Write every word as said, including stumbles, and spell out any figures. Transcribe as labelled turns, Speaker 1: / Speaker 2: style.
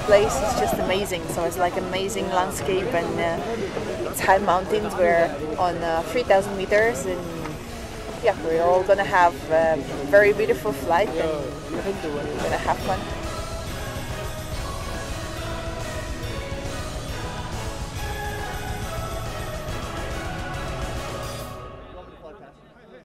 Speaker 1: place is just amazing. So it's like amazing landscape, and uh, it's high mountains. We're on uh, three thousand meters, and yeah, we're all gonna have a very beautiful flight, and we're gonna have fun.